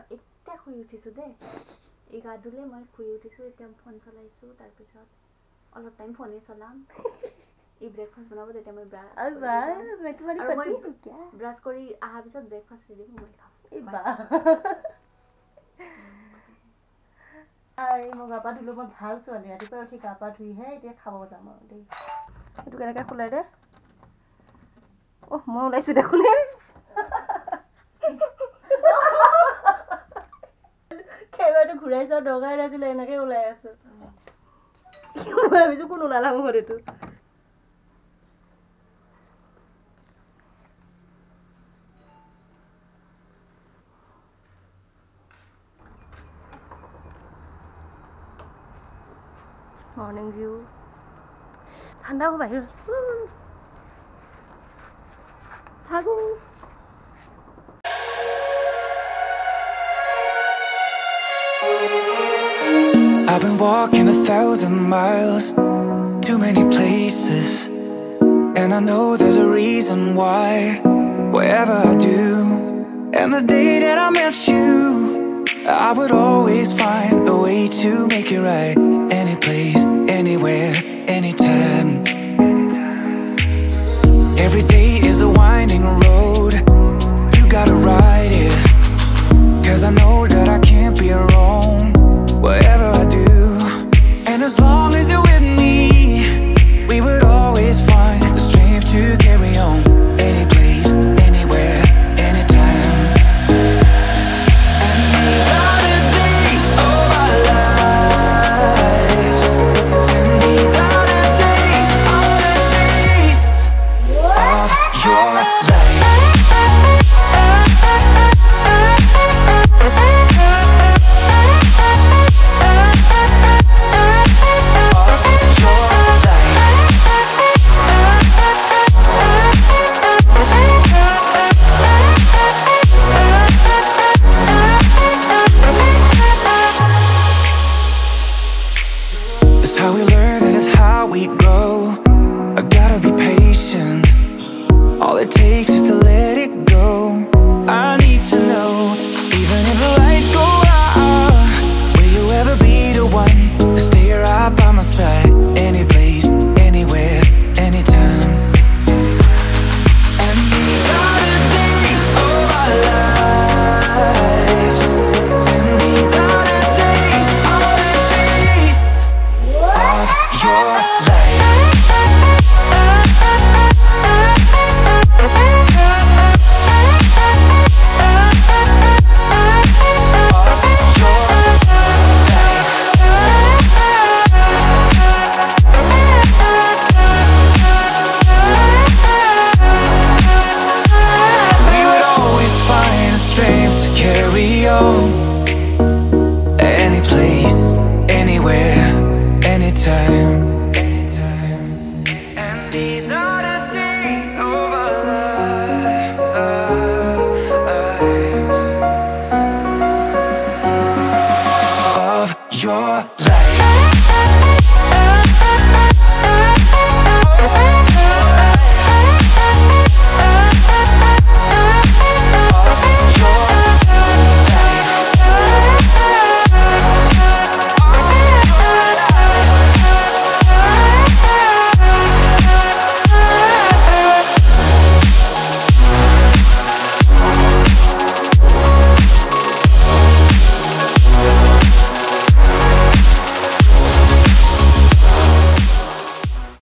এতিয়া শুই উঠিছো দে এই গা ধুলে মই শুই উঠিছো এতিয়া ফোন চলাইছো তাৰ পিছত অলপ টাইম ফোনে চলাম এই ব্ৰেকফাষ্ট বনাব তেতিয়া মই ব্ৰাছ কৰি আহা পিছত ব্ৰেকফাষ্ট ৰেডি মই খাম এই বা আই মই গা পা ধুলো মই ভাল ছোৱালী ৰাতিপুৱা উঠি গা পা ধুইহে এতিয়া খাব যাম আৰু দেই এইটো কেনেকৈ খোলাই দে মই ওলাইছোঁ দেখোন কেমেৰাটো ঘূৰাই চোৱা দৰকাৰ নাছিলে এনেকৈ ওলাই আছোঁ মই ভাবিছোঁ কোন ওলালা মোৰ এইটো মৰ্নিং ভিউ ঠাণ্ডা হ'ব বাহিৰত থাকো I've been walking 1,000 miles, too many places, and I know there's a reason why, whatever I do. And the day that I met you, I would always find a way to make it right. Any place, anywhere, anytime. Every day is a winding road, you gotta ride